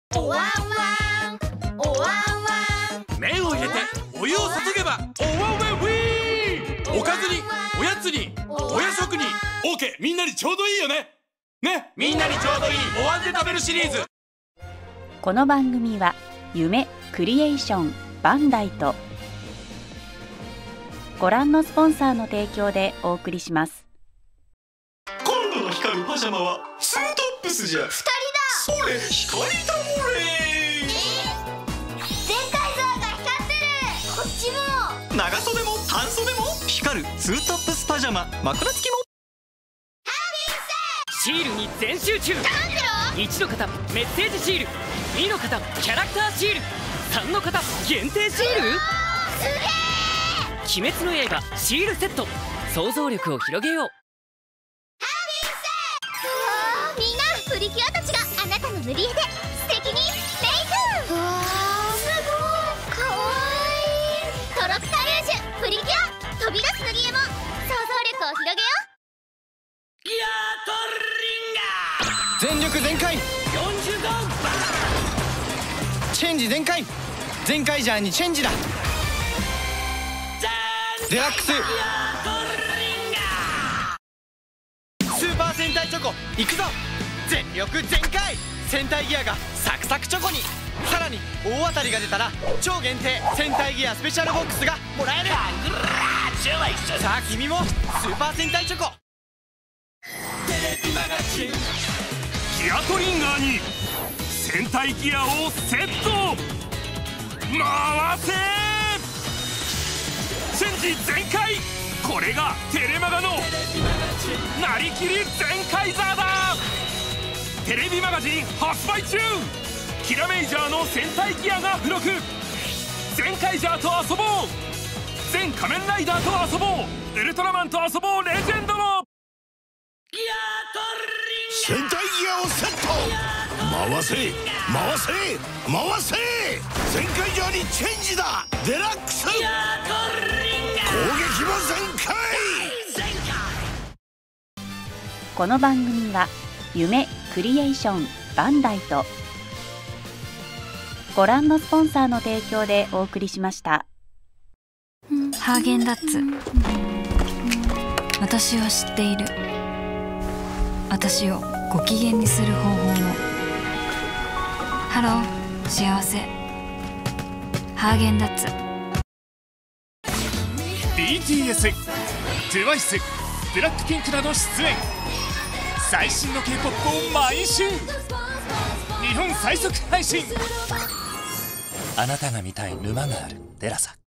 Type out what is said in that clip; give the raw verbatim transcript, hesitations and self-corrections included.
おわんわんおわんわん。 麺を入れてお湯を注げばおわんわんウィー。おかずにおやつにお夜食に OK。 みんなにちょうどいいよね。ね、みんなにちょうどいいお椀で食べるシリーズ。 この番組は夢クリエーションバンダイとご覧のスポンサーの提供でお送りします。 今度の光るパジャマはツートップスじゃ。 ふたりだ。 それ光だもれ。 全体像が光ってる。こっちも。 長袖も半袖も光るツートップスパジャマ。枕付きも。 シールに全集中。いちの方メッセージシール、にの方キャラクターシール、さんの方限定シール。鬼滅の刃シールセット。想像力を広げよう。 みんなプリキュアたちがあなたの塗り絵で素敵にメイク。うわー、すごいかわいい。トロピカルージュプリキュア。飛び出す塗り絵も想像力を広げよう。 ギアトリンガー全力全開。 よんじゅうごバーチェンジ全開。全開ジャーにチェンジだ。デラックスギアトリンガー。 スーパー戦隊チョコいくぞ。全力全開。戦隊ギアがサクサクチョコに。さらに大当たりが出たら超限定戦隊ギアスペシャルボックスがもらえる。さあ君もスーパー戦隊チョコ。 ギアトリンガーに戦隊ギアをセット。回せチェンジ全開。これがテレマガのなりきり全開ザーだ。テレビマガジン発売中。キラメイジャーの戦隊ギアが付録。全開ジャーと遊ぼう。全仮面ライダーと遊ぼう。ウルトラマンと遊ぼう。レジェンドもギアトリンガー。 戦隊ギアをセット。回せ回せ回せ。全開ジャーにチェンジだ。デラックス。 ギアトリンガー。 攻撃も全開。 この番組は夢クリエーションバンダイとご覧のスポンサーの提供でお送りしました。 ハーゲンダッツ。私は知っている。私をご機嫌にする方法を。ハロー幸せ。ハーゲンダッツ。 ビーティーエス、トゥワイス、ブラックピンクなど出演。最新の K-ポップ を毎週日本最速配信。 あなたが見たい沼があるテラサ。